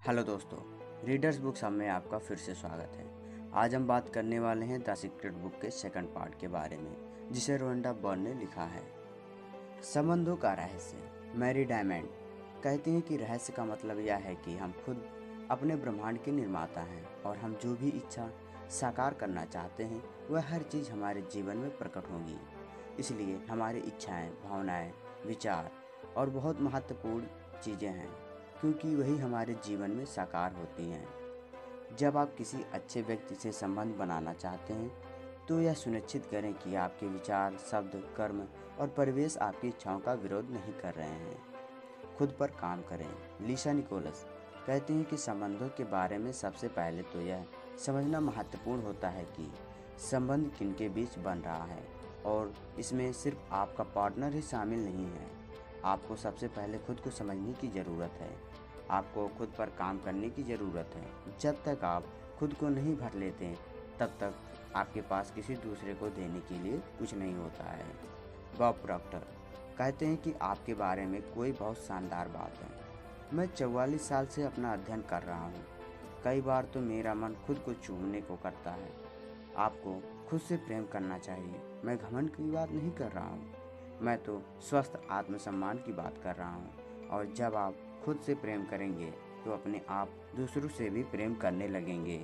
Hello दोस्तों, readers books hub में आपका फिर से स्वागत है। आज हम बात करने वाले हैं द सीक्रेट बुक के सेकंड पार्ट के बारे में, जिसे रोंडा बर्न ने लिखा है। संबंधों का रहस्य। मैरी डायमंड कहती हैं कि रहस्य का मतलब यह है कि हम खुद अपने ब्रह्मांड के निर्माता हैं और हम जो भी इच्छा साकार करना चाहते हैं वह हर चीज़ हमारे जीवन में प्रकट होगी। इसलिए हमारी इच्छाएं, भावनाएं, विचार और बहुत महत्वपूर्ण चीज़ें हैं, क्योंकि वही हमारे जीवन में साकार होती हैं। जब आप किसी अच्छे व्यक्ति से संबंध बनाना चाहते हैं तो यह सुनिश्चित करें कि आपके विचार, शब्द, कर्म और परिवेश आपकी इच्छाओं का विरोध नहीं कर रहे हैं। खुद पर काम करें। लीसा निकोलस कहती हैं कि संबंधों के बारे में सबसे पहले तो यह समझना महत्वपूर्ण होता है कि संबंध किनके बीच बन रहा है, और इसमें सिर्फ आपका पार्टनर ही शामिल नहीं है। आपको सबसे पहले खुद को समझने की ज़रूरत है। आपको खुद पर काम करने की ज़रूरत है। जब तक आप खुद को नहीं भर लेते तब तक आपके पास किसी दूसरे को देने के लिए कुछ नहीं होता है। बॉब प्रॉक्टर कहते हैं कि आपके बारे में कोई बहुत शानदार बात है। मैं 44 साल से अपना अध्ययन कर रहा हूँ। कई बार तो मेरा मन खुद को चूमने को करता है। आपको खुद से प्रेम करना चाहिए। मैं घमंड की बात नहीं कर रहा हूँ, मैं तो स्वस्थ आत्मसम्मान की बात कर रहा हूँ। और जब आप खुद से प्रेम करेंगे तो अपने आप दूसरों से भी प्रेम करने लगेंगे।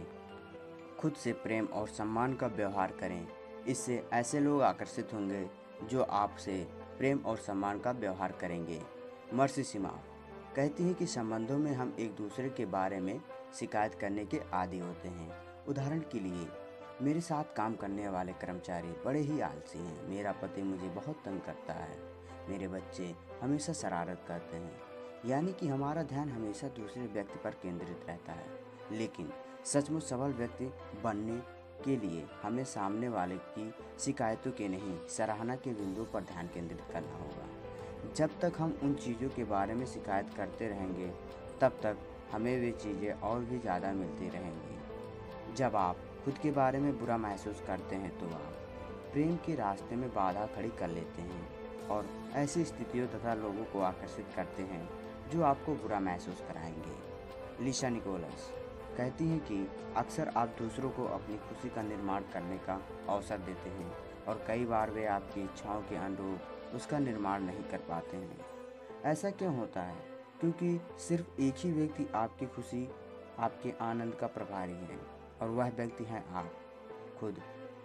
खुद से प्रेम और सम्मान का व्यवहार करें। इससे ऐसे लोग आकर्षित होंगे जो आपसे प्रेम और सम्मान का व्यवहार करेंगे। मर्सी सिमा कहती हैं कि संबंधों में हम एक दूसरे के बारे में शिकायत करने के आदी होते हैं। उदाहरण के लिए, मेरे साथ काम करने वाले कर्मचारी बड़े ही आलसी हैं। मेरा पति मुझे बहुत तंग करता है। मेरे बच्चे हमेशा शरारत करते हैं। यानी कि हमारा ध्यान हमेशा दूसरे व्यक्ति पर केंद्रित रहता है। लेकिन सचमुच सबल व्यक्ति बनने के लिए हमें सामने वाले की शिकायतों के नहीं, सराहना के बिंदु पर ध्यान केंद्रित करना होगा। जब तक हम उन चीज़ों के बारे में शिकायत करते रहेंगे तब तक हमें वे चीज़ें और भी ज़्यादा मिलती रहेंगी। जब आप खुद के बारे में बुरा महसूस करते हैं तो आप प्रेम के रास्ते में बाधा खड़ी कर लेते हैं और ऐसी स्थितियों तथा लोगों को आकर्षित करते हैं जो आपको बुरा महसूस कराएंगे। लीसा निकोलस कहती हैं कि अक्सर आप दूसरों को अपनी खुशी का निर्माण करने का अवसर देते हैं और कई बार वे आपकी इच्छाओं के अनुरूप उसका निर्माण नहीं कर पाते हैं। ऐसा क्यों होता है? क्योंकि सिर्फ एक ही व्यक्ति आपकी खुशी, आपके आनंद का प्रभारी है, और वह व्यक्ति है आप खुद।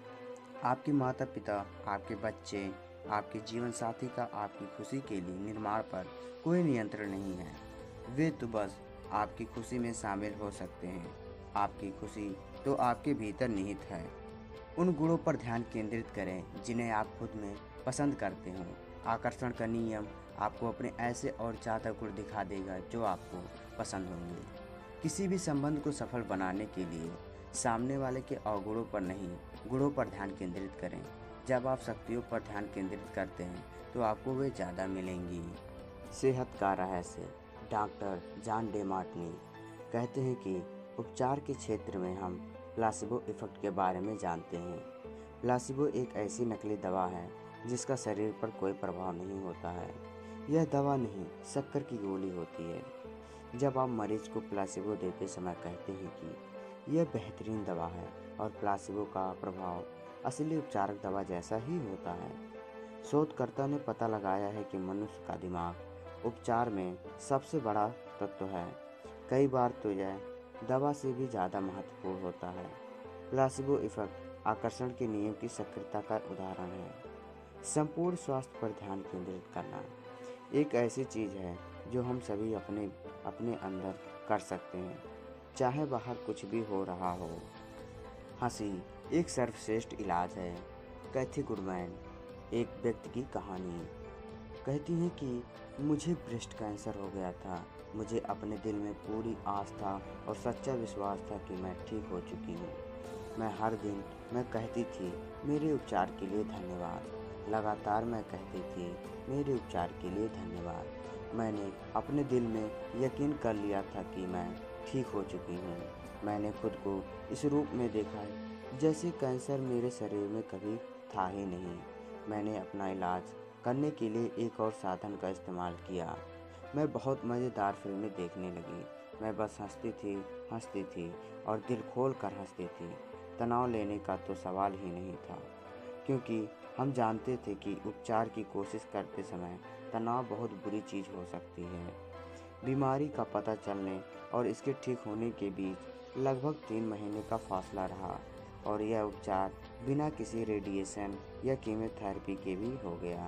आपके माता पिता, आपके बच्चे, आपके जीवन साथी का आपकी खुशी के लिए निर्माण पर कोई नियंत्रण नहीं है। वे तो बस आपकी खुशी में शामिल हो सकते हैं। आपकी खुशी तो आपके भीतर निहित है। उन गुणों पर ध्यान केंद्रित करें जिन्हें आप खुद में पसंद करते हो। आकर्षण का नियम आपको अपने ऐसे और ज़्यादा गुण दिखा देगा जो आपको पसंद होंगे। किसी भी संबंध को सफल बनाने के लिए सामने वाले के अवगुणों पर नहीं, गुणों पर ध्यान केंद्रित करें। जब आप शक्तियों पर ध्यान केंद्रित करते हैं तो आपको वे ज़्यादा मिलेंगी। सेहत का रहस्य। डॉक्टर जॉन डेमार्टिनी कहते हैं कि उपचार के क्षेत्र में हम प्लासिबो इफेक्ट के बारे में जानते हैं। प्लासिबो एक ऐसी नकली दवा है जिसका शरीर पर कोई प्रभाव नहीं होता है। यह दवा नहीं, शक्कर की गोली होती है। जब आप मरीज को प्लासिबो देते समय कहते हैं कि यह बेहतरीन दवा है, और प्लासिबो का प्रभाव असली उपचारक दवा जैसा ही होता है। शोधकर्ता ने पता लगाया है कि मनुष्य का दिमाग उपचार में सबसे बड़ा तत्व है। कई बार तो यह दवा से भी ज़्यादा महत्वपूर्ण होता है। प्लासिबो इफेक्ट आकर्षण के नियम की सक्रियता का उदाहरण है। संपूर्ण स्वास्थ्य पर ध्यान केंद्रित करना एक ऐसी चीज़ है जो हम सभी अपने अंदर कर सकते हैं, चाहे बाहर कुछ भी हो रहा हो। हंसी एक सर्वश्रेष्ठ इलाज है। कैथी गुडमैन एक व्यक्ति की कहानी कहती हैं कि मुझे ब्रेस्ट कैंसर हो गया था। मुझे अपने दिल में पूरी आस्था और सच्चा विश्वास था कि मैं ठीक हो चुकी हूँ। मैं कहती थी मेरे उपचार के लिए धन्यवाद। लगातार मैं कहती थी मेरे उपचार के लिए धन्यवाद। मैंने अपने दिल में यकीन कर लिया था कि मैं ठीक हो चुकी हूँ। मैंने खुद को इस रूप में देखा जैसे कैंसर मेरे शरीर में कभी था ही नहीं। मैंने अपना इलाज करने के लिए एक और साधन का इस्तेमाल किया। मैं बहुत मज़ेदार फिल्में देखने लगी मैं बस हंसती थी और दिल खोल कर हंसती थी। तनाव लेने का तो सवाल ही नहीं था, क्योंकि हम जानते थे कि उपचार की कोशिश करते समय तनाव बहुत बुरी चीज़ हो सकती है। बीमारी का पता चलने और इसके ठीक होने के बीच लगभग 3 महीने का फासला रहा, और यह उपचार बिना किसी रेडिएशन या कीमोथेरेपी के भी हो गया।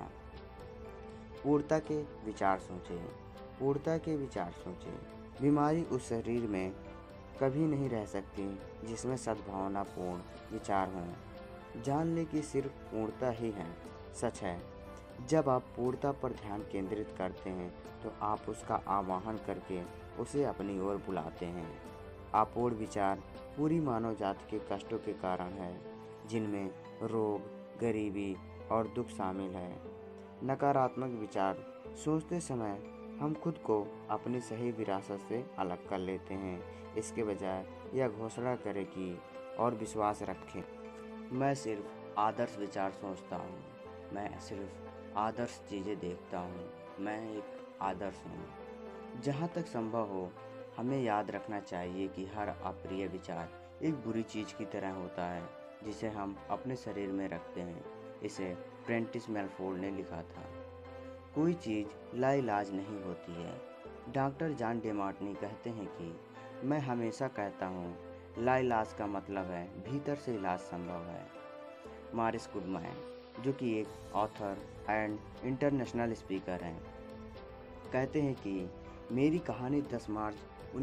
पूर्णता के विचार सोचें। पूर्णता के विचार सोचें। बीमारी उस शरीर में कभी नहीं रह सकती जिसमें सद्भावनापूर्ण विचार हों। जान लें कि सिर्फ पूर्णता ही है सच है। जब आप पूर्णता पर ध्यान केंद्रित करते हैं तो आप उसका आवाहन करके उसे अपनी ओर बुलाते हैं। अपूर्ण विचार पूरी मानव जाति के कष्टों के कारण है, जिनमें रोग, गरीबी और दुख शामिल है। नकारात्मक विचार सोचते समय हम खुद को अपनी सही विरासत से अलग कर लेते हैं, इसके बजाय यह घोषणा करें कि और विश्वास रखें, मैं सिर्फ आदर्श विचार सोचता हूँ, मैं सिर्फ आदर्श चीज़ें देखता हूँ, मैं एक आदर्श हूँ। जहाँ तक संभव हो हमें याद रखना चाहिए कि हर अप्रिय विचार एक बुरी चीज़ की तरह होता है जिसे हम अपने शरीर में रखते हैं। इसे प्रेंटिस मेलफोर्ड ने लिखा था। कोई चीज़ लाइलाज नहीं होती है। डॉक्टर जॉन डेमार्टिनी कहते हैं कि मैं हमेशा कहता हूँ लाइलाज का मतलब है भीतर से इलाज संभव है। मॉरिस गुडमैन, जो कि एक ऑथर एंड इंटरनेशनल स्पीकर हैं, कहते हैं कि मेरी कहानी 10 मार्च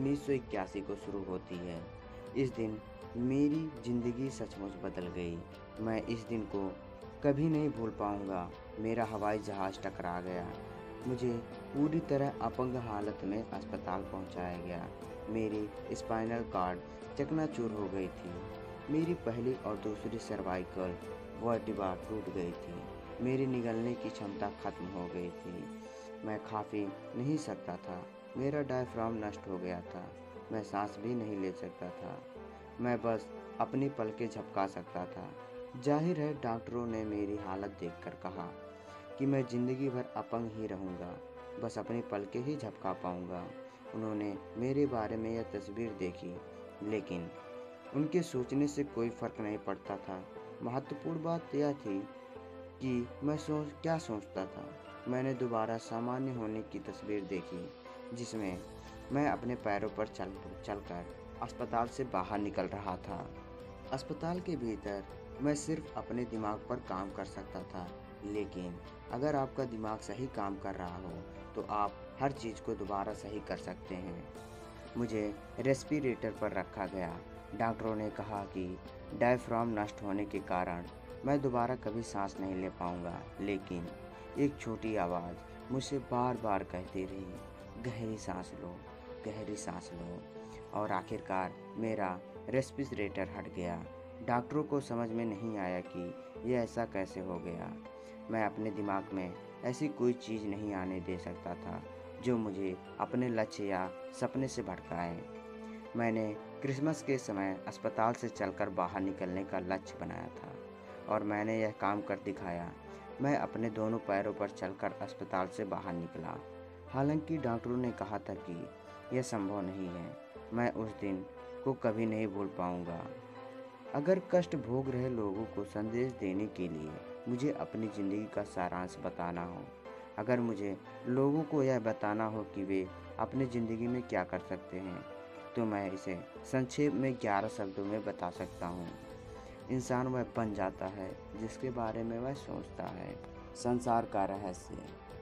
1981 को शुरू होती है। इस दिन मेरी ज़िंदगी सचमुच बदल गई। मैं इस दिन को कभी नहीं भूल पाऊंगा। मेरा हवाई जहाज़ टकरा गया। मुझे पूरी तरह अपंग हालत में अस्पताल पहुंचाया गया। मेरी स्पाइनल कॉर्ड चकनाचूर हो गई थी। मेरी पहली और दूसरी सर्वाइकल वर्टिब्रा टूट गई थी। मेरी निगलने की क्षमता खत्म हो गई थी। मैं खा पी नहीं सकता था। मेरा डायफ्राम नष्ट हो गया था। मैं सांस भी नहीं ले सकता था। मैं बस अपनी पलकें झपका सकता था। जाहिर है डॉक्टरों ने मेरी हालत देखकर कहा कि मैं ज़िंदगी भर अपंग ही रहूँगा, बस अपनी पलकें ही झपका पाऊँगा। उन्होंने मेरे बारे में यह तस्वीर देखी, लेकिन उनके सोचने से कोई फ़र्क नहीं पड़ता था। महत्वपूर्ण बात यह थी कि मैं क्या सोचता था। मैंने दोबारा सामान्य होने की तस्वीर देखी, जिसमें मैं अपने पैरों पर चलकर अस्पताल से बाहर निकल रहा था। अस्पताल के भीतर मैं सिर्फ अपने दिमाग पर काम कर सकता था, लेकिन अगर आपका दिमाग सही काम कर रहा हो तो आप हर चीज़ को दोबारा सही कर सकते हैं। मुझे रेस्पिरेटर पर रखा गया। डॉक्टरों ने कहा कि डायफ्राम नष्ट होने के कारण मैं दोबारा कभी सांस नहीं ले पाऊंगा, लेकिन एक छोटी आवाज़ मुझसे बार बार कहती रही, गहरी सांस लो, गहरी सांस लो। और आखिरकार मेरा रेस्पिरेटर हट गया। डॉक्टरों को समझ में नहीं आया कि यह ऐसा कैसे हो गया। मैं अपने दिमाग में ऐसी कोई चीज़ नहीं आने दे सकता था जो मुझे अपने लक्ष्य या सपने से भटकाए। मैंने क्रिसमस के समय अस्पताल से चलकर बाहर निकलने का लक्ष्य बनाया था, और मैंने यह काम कर दिखाया। मैं अपने दोनों पैरों पर चलकर अस्पताल से बाहर निकला। हालांकि डॉक्टरों ने कहा था कि यह संभव नहीं है। मैं उस दिन को कभी नहीं भूल पाऊंगा। अगर कष्ट भोग रहे लोगों को संदेश देने के लिए मुझे अपनी ज़िंदगी का सारांश बताना हो, अगर मुझे लोगों को यह बताना हो कि वे अपनी ज़िंदगी में क्या कर सकते हैं, तो मैं इसे संक्षेप में 11 शब्दों में बता सकता हूँ। इंसान वह बन जाता है जिसके बारे में वह सोचता है। संसार का रहस्य।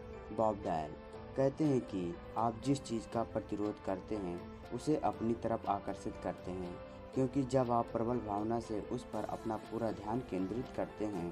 बॉब डायल कहते हैं कि आप जिस चीज़ का प्रतिरोध करते हैं उसे अपनी तरफ आकर्षित करते हैं, क्योंकि जब आप प्रबल भावना से उस पर अपना पूरा ध्यान केंद्रित करते हैं।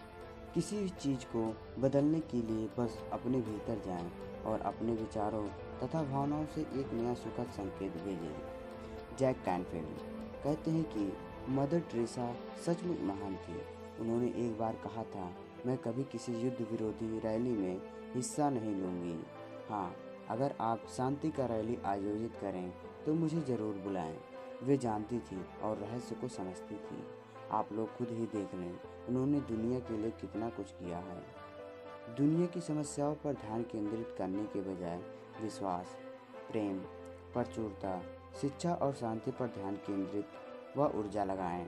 किसी भी चीज़ को बदलने के लिए बस अपने भीतर जाएं और अपने विचारों तथा भावनाओं से एक नया सुखद संकेत भेजें। जैक कैनफील्ड कहते हैं कि मदर टेरेसा सचमुच महान थी। उन्होंने एक बार कहा था, मैं कभी किसी युद्ध विरोधी रैली में हिस्सा नहीं लूँगी। हाँ, अगर आप शांति का रैली आयोजित करें तो मुझे ज़रूर बुलाएं। वे जानती थी और रहस्य को समझती थी। आप लोग खुद ही देख लें, उन्होंने दुनिया के लिए कितना कुछ किया है। दुनिया की समस्याओं पर ध्यान केंद्रित करने के बजाय विश्वास, प्रेम प्रचुरता, शिक्षा और शांति पर ध्यान केंद्रित व ऊर्जा लगाएं।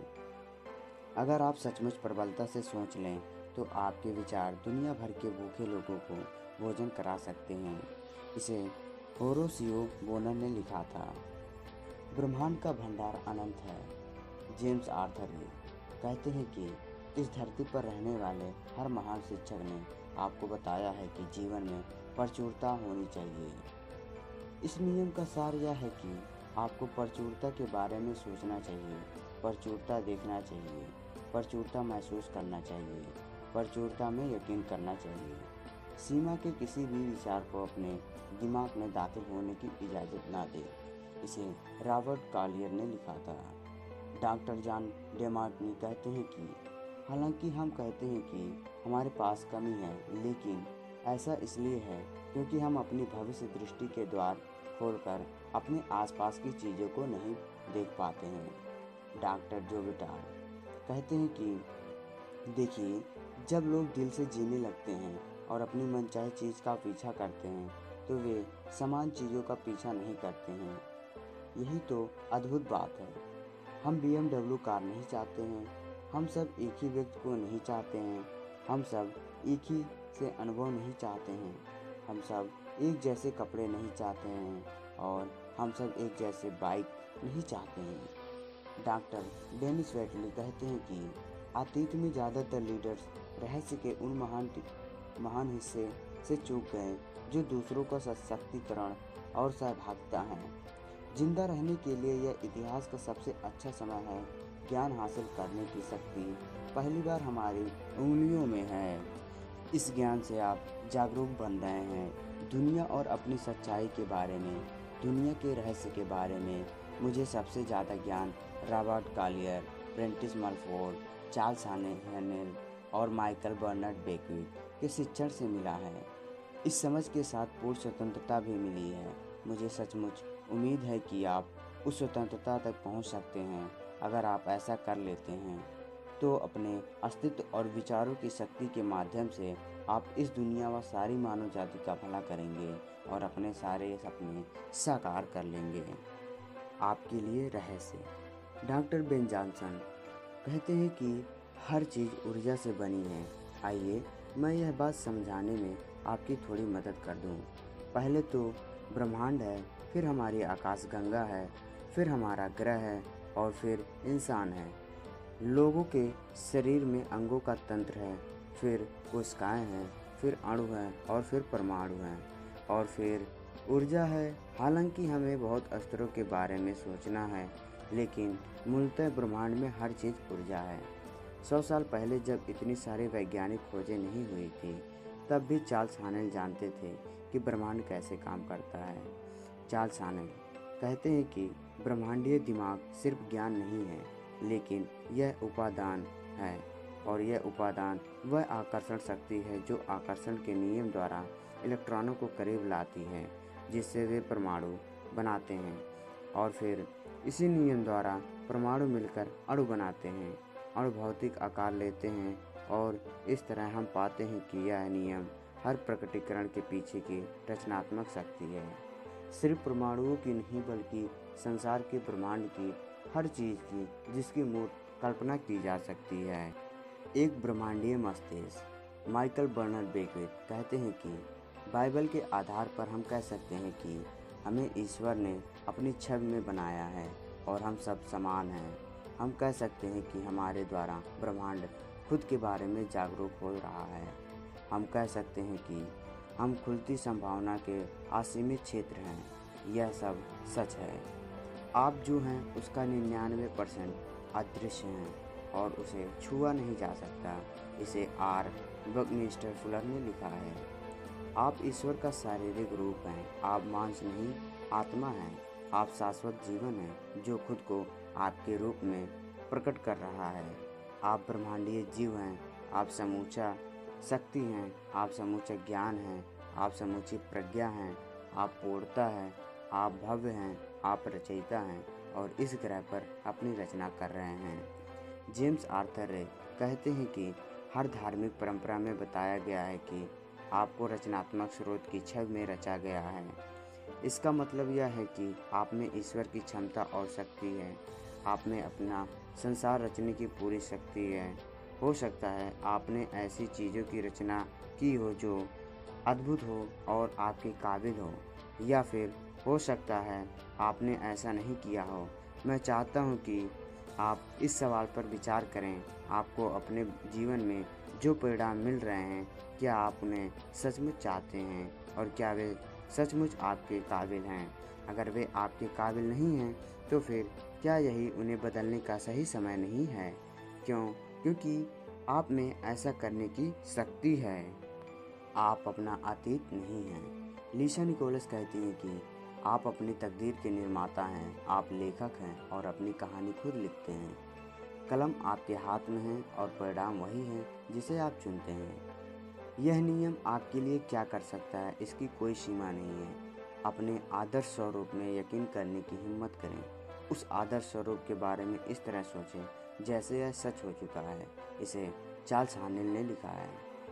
अगर आप सचमुच प्रबलता से सोच लें तो आपके विचार दुनिया भर के भूखे लोगों को भोजन करा सकते हैं। इसे होरोशियो बोनर ने लिखा था। ब्रह्मांड का भंडार अनंत है। जेम्स आर्थर रे कहते हैं कि इस धरती पर रहने वाले हर महान शिक्षक ने आपको बताया है कि जीवन में प्रचुरता होनी चाहिए। इस नियम का सार यह है कि आपको प्रचुरता के बारे में सोचना चाहिए, प्रचुरता देखना चाहिए, प्रचुरता महसूस करना चाहिए, प्रचुरता में यकीन करना चाहिए। सीमा के किसी भी विचार को अपने दिमाग में दाखिल होने की इजाज़त ना दे। इसे रॉबर्ट कॉलियर ने लिखा था। डॉक्टर जॉन डेमार्टिनी कहते हैं कि हालांकि हम कहते हैं कि हमारे पास कमी है, लेकिन ऐसा इसलिए है क्योंकि हम अपनी भविष्य दृष्टि के द्वार खोलकर अपने आसपास की चीज़ों को नहीं देख पाते हैं। डॉक्टर जो विटार कहते हैं कि देखिए, जब लोग दिल से जीने लगते हैं और अपनी मनचाही चीज़ का पीछा करते हैं तो वे समान चीज़ों का पीछा नहीं करते हैं। यही तो अद्भुत बात है। हम BMW कार नहीं चाहते हैं, हम सब एक ही व्यक्ति को नहीं चाहते हैं, हम सब एक ही से अनुभव नहीं चाहते हैं, हम सब एक जैसे कपड़े नहीं चाहते हैं और हम सब एक जैसे बाइक नहीं चाहते हैं। डॉक्टर डेनिस वेटली कहते हैं कि अतीत में ज़्यादातर लीडर्स रहस्य के उन महान हिस्से से चूक गए जो दूसरों का सशक्तिकरण और सहभागिता है। जिंदा रहने के लिए यह इतिहास का सबसे अच्छा समय है। ज्ञान हासिल करने की शक्ति पहली बार हमारी उंगलियों में है। इस ज्ञान से आप जागरूक बन रहे हैं। दुनिया और अपनी सच्चाई के बारे में, दुनिया के रहस्य के बारे में मुझे सबसे ज़्यादा ज्ञान Robert Collier, Prentice Mulford, Charles Haanel और माइकल बर्नर्ड बेक्विथ के शिक्षण से मिला है। इस समझ के साथ पूर्ण स्वतंत्रता भी मिली है। मुझे सचमुच उम्मीद है कि आप उस स्वतंत्रता तक पहुंच सकते हैं। अगर आप ऐसा कर लेते हैं तो अपने अस्तित्व और विचारों की शक्ति के माध्यम से आप इस दुनिया व सारी मानव जाति का भला करेंगे और अपने सारे सपने साकार कर लेंगे। आपके लिए रहस्य। डॉक्टर बेन जॉनसन कहते हैं कि हर चीज़ ऊर्जा से बनी है। आइए मैं यह बात समझाने में आपकी थोड़ी मदद कर दूं। पहले तो ब्रह्मांड है, फिर हमारी आकाशगंगा है, फिर हमारा ग्रह है और फिर इंसान है। लोगों के शरीर में अंगों का तंत्र है, फिर कोशिकाएं हैं, फिर अणु हैं और फिर परमाणु हैं और फिर ऊर्जा है। हालांकि हमें बहुत स्तरों के बारे में सोचना है, लेकिन मूलतः ब्रह्मांड में हर चीज़ ऊर्जा है। 100 साल पहले जब इतनी सारी वैज्ञानिक खोजें नहीं हुई थी, तब भी चार्ल्स हैनेल जानते थे कि ब्रह्मांड कैसे काम करता है। चार्ल्स हैनेल कहते हैं कि ब्रह्मांडीय दिमाग सिर्फ ज्ञान नहीं है, लेकिन यह उपादान है और यह उपादान वह आकर्षण शक्ति है जो आकर्षण के नियम द्वारा इलेक्ट्रॉनों को करीब लाती है, जिससे वे परमाणु बनाते हैं और फिर इसी नियम द्वारा परमाणु मिलकर अणु बनाते हैं। अणु भौतिक आकार लेते हैं और इस तरह हम पाते हैं कि यह नियम हर प्रकटीकरण के पीछे की रचनात्मक शक्ति है। सिर्फ परमाणुओं की नहीं बल्कि संसार के ब्रह्मांड की हर चीज़ की जिसकी मूर्त कल्पना की जा सकती है। एक ब्रह्मांडीय मस्तिष्क। माइकल बर्नर्ड बेक्विथ कहते हैं कि बाइबल के आधार पर हम कह सकते हैं कि हमें ईश्वर ने अपनी छवि में बनाया है और हम सब समान हैं। हम कह सकते हैं कि हमारे द्वारा ब्रह्मांड खुद के बारे में जागरूक हो रहा है। हम कह सकते हैं कि हम खुलती संभावना के असीमित क्षेत्र हैं। यह सब सच है। आप जो हैं उसका 99% अदृश्य हैं और उसे छुआ नहीं जा सकता। इसे आर बकमिस्टर फुलर ने लिखा है। आप ईश्वर का शारीरिक रूप हैं। आप मांस नहीं, आत्मा हैं। आप शाश्वत जीवन हैं जो खुद को आपके रूप में प्रकट कर रहा है। आप ब्रह्मांडीय जीव हैं। आप समूचा शक्ति हैं। आप समूचा ज्ञान हैं। आप समूची प्रज्ञा हैं। आप पूर्णता हैं। आप भव्य हैं। आप रचयिता हैं और इस ग्रह पर अपनी रचना कर रहे हैं। जेम्स आर्थर रे कहते हैं कि हर धार्मिक परंपरा में बताया गया है कि आपको रचनात्मक स्रोत की छवि में रचा गया है। इसका मतलब यह है कि आप में ईश्वर की क्षमता और शक्ति है। आप में अपना संसार रचने की पूरी शक्ति है। हो सकता है आपने ऐसी चीज़ों की रचना की हो जो अद्भुत हो और आपके काबिल हो, या फिर हो सकता है आपने ऐसा नहीं किया हो। मैं चाहता हूँ कि आप इस सवाल पर विचार करें। आपको अपने जीवन में जो परिणाम मिल रहे हैं, क्या आप उन्हें सचमुच चाहते हैं और क्या वे सचमुच आपके काबिल हैं? अगर वे आपके काबिल नहीं हैं, तो फिर क्या यही उन्हें बदलने का सही समय नहीं है? क्यों? क्योंकि आप में ऐसा करने की शक्ति है। आप अपना अतीत नहीं हैं। लीसा निकोलस कहती हैं कि आप अपनी तकदीर के निर्माता हैं। आप लेखक हैं और अपनी कहानी खुद लिखते हैं। कलम आपके हाथ में है और परिणाम वही है जिसे आप चुनते हैं। यह नियम आपके लिए क्या कर सकता है, इसकी कोई सीमा नहीं है। अपने आदर्श स्वरूप में यकीन करने की हिम्मत करें। उस आदर्श स्वरूप के बारे में इस तरह सोचें जैसे यह सच हो चुका है। इसे चार्ल्स हानेल ने लिखा है।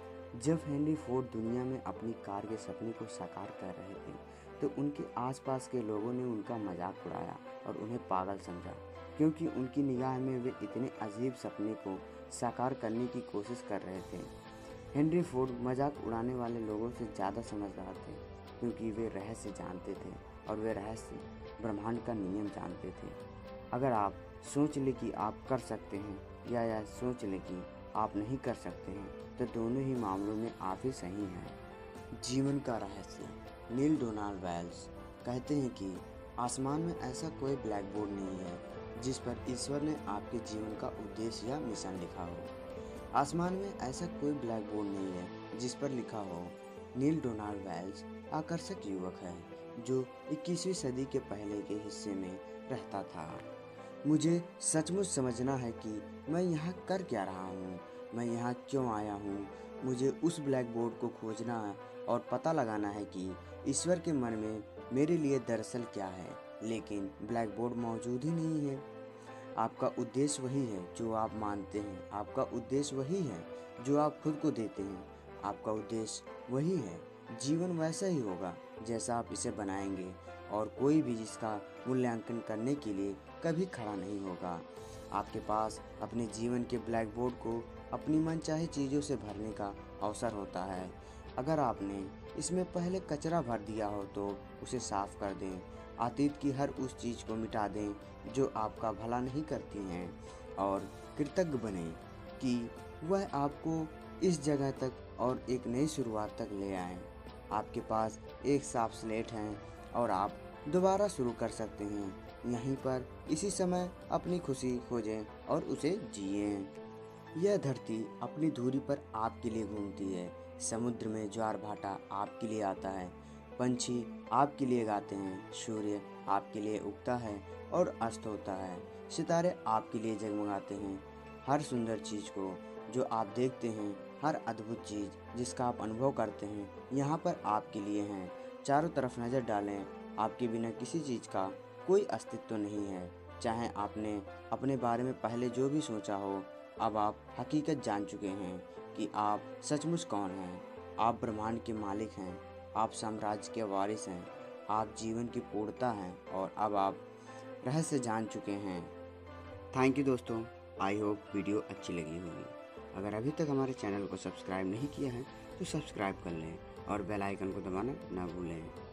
जब हेनरी फोर्ड दुनिया में अपनी कार के सपने को साकार कर रहे थे, तो उनके आसपास के लोगों ने उनका मजाक उड़ाया और उन्हें पागल समझा, क्योंकि उनकी निगाह में वे इतने अजीब सपने को साकार करने की कोशिश कर रहे थे। हेनरी फोर्ड मजाक उड़ाने वाले लोगों से ज़्यादा समझदार थे, क्योंकि वे रहस्य जानते थे और वे रहस्य ब्रह्मांड का नियम जानते थे। अगर आप सोच लें कि आप कर सकते हैं या सोच लें कि आप नहीं कर सकते हैं, तो दोनों ही मामलों में आप ही सही हैं। जीवन का रहस्य। नील डोनाल्ड वेल्स कहते हैं कि आसमान में ऐसा कोई ब्लैक बोर्ड नहीं है जिस पर ईश्वर ने आपके जीवन का उद्देश्य या मिशन लिखा हो। आसमान में ऐसा कोई ब्लैक बोर्ड नहीं है जिस पर लिखा हो। नील डोनाल्ड वेल्स आकर्षक युवक है जो 21वीं सदी के पहले के हिस्से में रहता था। मुझे सचमुच समझना है कि मैं यहाँ कर क्या रहा हूँ, मैं यहाँ क्यों आया हूँ। मुझे उस ब्लैक बोर्ड को खोजना और पता लगाना है कि ईश्वर के मन में मेरे लिए दरअसल क्या है, लेकिन ब्लैक बोर्ड मौजूद ही नहीं है। आपका उद्देश्य वही है जो आप मानते हैं। आपका उद्देश्य वही है जो आप खुद को देते हैं। आपका उद्देश्य वही है। जीवन वैसा ही होगा जैसा आप इसे बनाएंगे, और कोई भी इसका मूल्यांकन करने के लिए कभी खड़ा नहीं होगा। आपके पास अपने जीवन के ब्लैक बोर्ड को अपनी मनचाही चीज़ों से भरने का अवसर होता है। अगर आपने इसमें पहले कचरा भर दिया हो तो उसे साफ कर दें। अतीत की हर उस चीज़ को मिटा दें जो आपका भला नहीं करती हैं, और कृतज्ञ बनें कि वह आपको इस जगह तक और एक नई शुरुआत तक ले आए। आपके पास एक साफ स्लेट है और आप दोबारा शुरू कर सकते हैं। यहीं पर इसी समय अपनी खुशी खोजें और उसे जिएं। यह धरती अपनी धुरी पर आपके लिए घूमती है। समुद्र में ज्वार भाटा आपके लिए आता है। पंछी आपके लिए गाते हैं। सूर्य आपके लिए उगता है और अस्त होता है। सितारे आपके लिए जगमगाते हैं। हर सुंदर चीज़ को जो आप देखते हैं, हर अद्भुत चीज़ जिसका आप अनुभव करते हैं, यहाँ पर आपके लिए हैं। चारों तरफ नज़र डालें। आपके बिना किसी चीज़ का कोई अस्तित्व नहीं है। चाहे आपने अपने बारे में पहले जो भी सोचा हो, अब आप हकीकत जान चुके हैं कि आप सचमुच कौन हैं। आप ब्रह्मांड के मालिक हैं। आप साम्राज्य के वारिस हैं। आप जीवन की पूर्णता हैं और अब आप रहस्य जान चुके हैं। थैंक यू दोस्तों। आई होप वीडियो अच्छी लगी होगी। अगर अभी तक हमारे चैनल को सब्सक्राइब नहीं किया है तो सब्सक्राइब कर लें और बेल आइकन को दबाना ना भूलें।